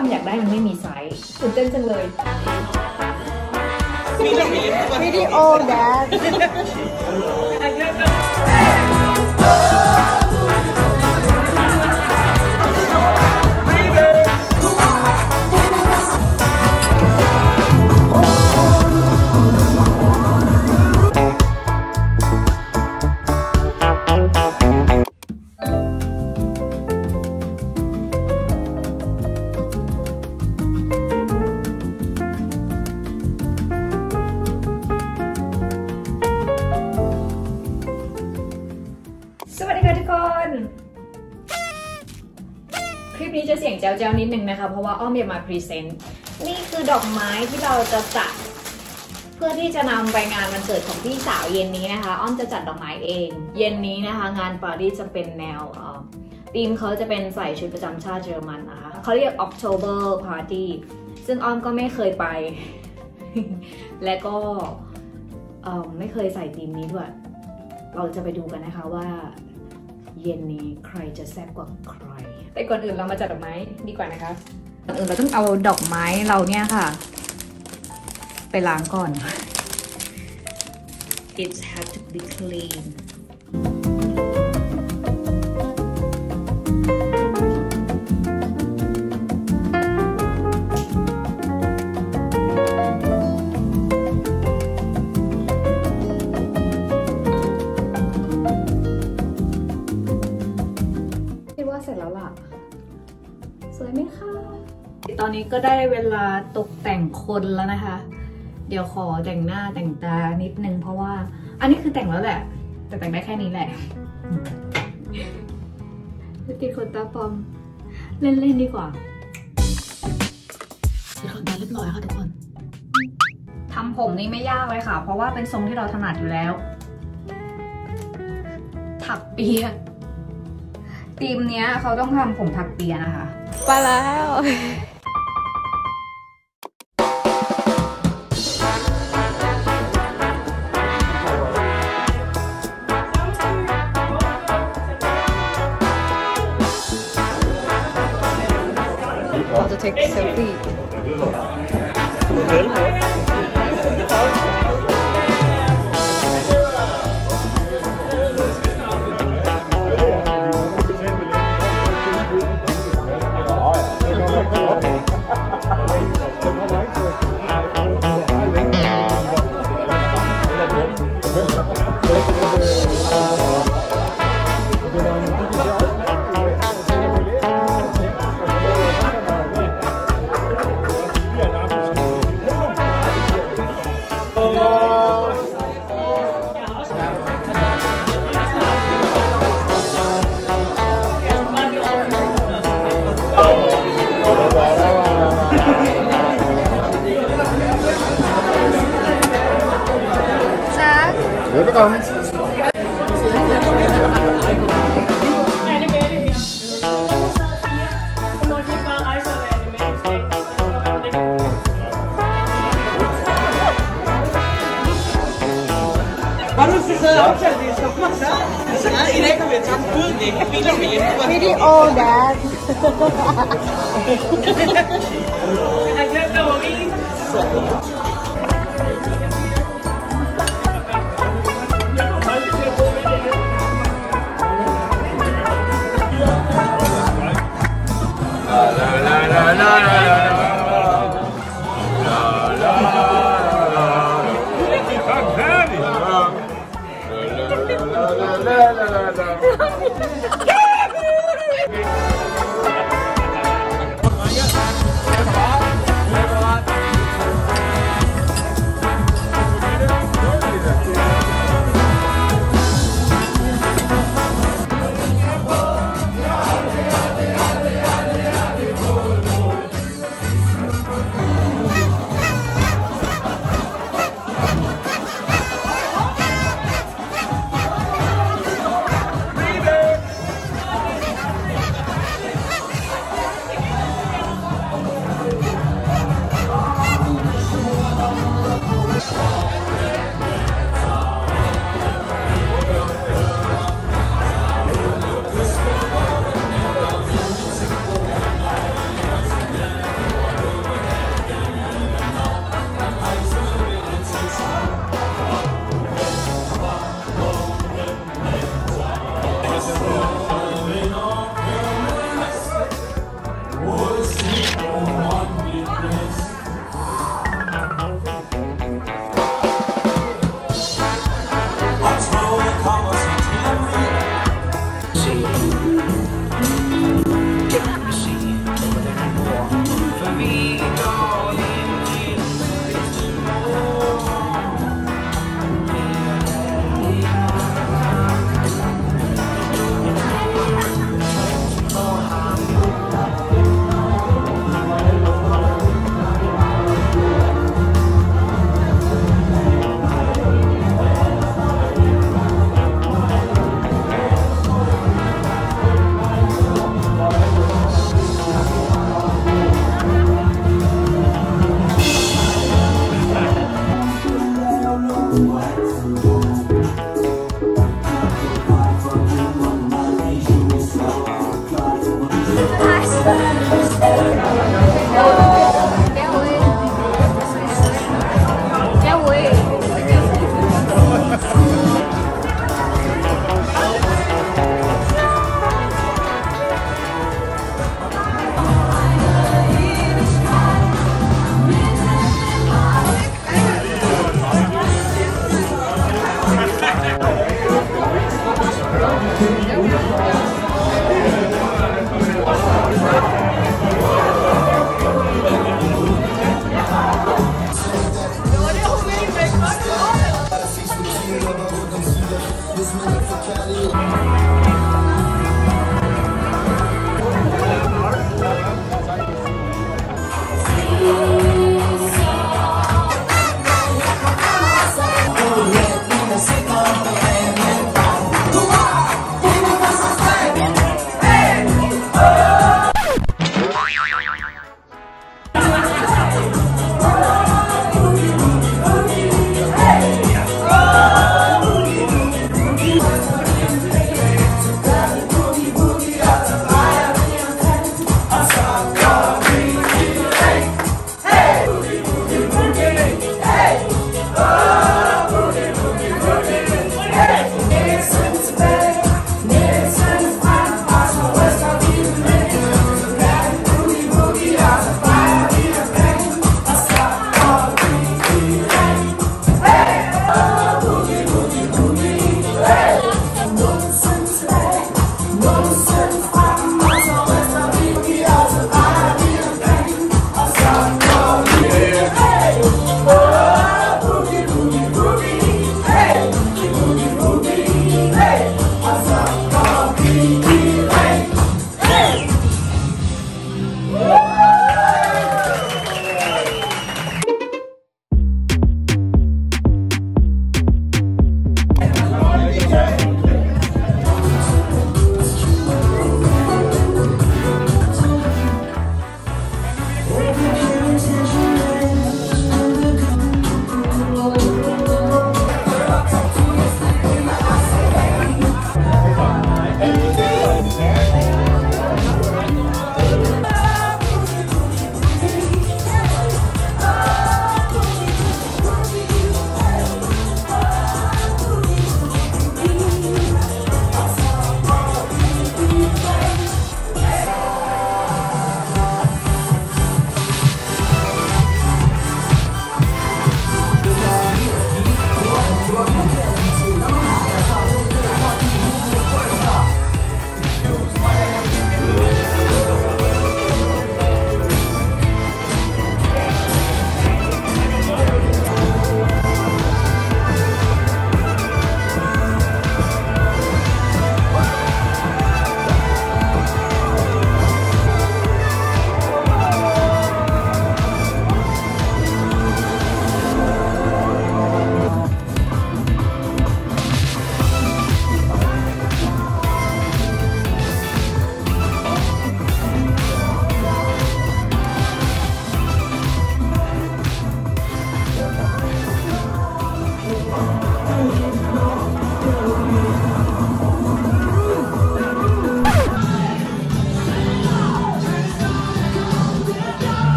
อ้อมอยากได้มันไม่มีไซส์ตื่นเต้นจังเลยวิดีโอแดนสวัสดีค่ะทุกคนคลิปนี้จะเสียงแจ๊วๆนิดนึงนะคะเพราะว่าอ้อมจะมาพรีเซนต์นี่คือดอกไม้ที่เราจะจัดเพื่อที่จะนำไปงานวันเกิดของพี่สาวเย็นนี้นะคะอ้อมจะจัดดอกไม้เองเย็นนี้นะคะงานปารีสจะเป็นแนวธีมเขาจะเป็นใส่ชุดประจำชาติเยอรมันนะคะเขาเรียก October Party ซึ่งอ้อมก็ไม่เคยไป และก็ไม่เคยใส่ธีมนี้ด้วยเราจะไปดูกันนะคะว่าเย็นนี้ใครจะแซ่บกว่าใครแต่ก่อนอื่นเรามาจัดดอกไม้ดีกว่านะคะก่อนอื่นเราต้องเอาดอกไม้เราเนี่ยค่ะไปล้างก่อน It has to be cleanเสร็จแล้วล่ะสวยไหมคะตอนนี้ก็ได้เวลาตกแต่งคนแล้วนะคะเดี๋ยวขอแต่งหน้าแต่งตานิดนึงเพราะว่าอันนี้คือแต่งแล้วแหละแต่แต่งได้แค่นี้แหละติดขนตาปลอมเล่นๆดีกว่าติดขนตาเรียบร้อยค่ะทุกคนทำผมนี่ไม่ยากเลยค่ะเพราะว่าเป็นทรงที่เราถนัดอยู่แล้วถักเปียทีมเนี้ยเขาต้องทำผมถักเปียนะคะไปแล้วเราจะ take selfie Welkom. Waarom is het opzet? Die is nog vast, hè? Ja, iedereen kan weer samen voelen. Ik heb niet nog meer. Video dad. Ik heb nog niet.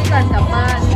ก่อนกลับบ้าน